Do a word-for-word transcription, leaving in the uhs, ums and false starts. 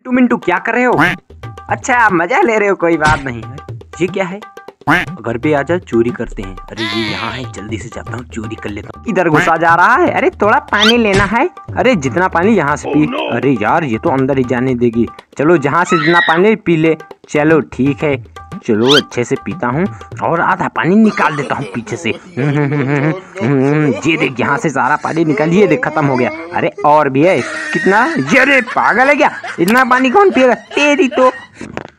To Mintu क्या कर रहे हो? अच्छा आप मजा ले रहे हो, कोई बात नहीं। ये क्या है? घर पे आजा, चोरी करते हैं। अरे ये यहाँ है, जल्दी से जाता हूँ, चोरी कर लेता हूँ। इधर घुसा जा रहा है। अरे थोड़ा पानी लेना है। अरे जितना पानी यहाँ से पी। अरे यार ये तो अंदर ही जाने देगी। चलो जहाँ से जितना पानी पी ले। चलो ठीक है, चलो अच्छे से पीता हूँ और आधा पानी निकाल देता हूँ पीछे से। ये देख यहाँ से सारा पानी निकाल, ये देख खत्म हो गया। अरे और भी है कितना? ये पागल है क्या? इतना पानी कौन पिएगा? तेरी तो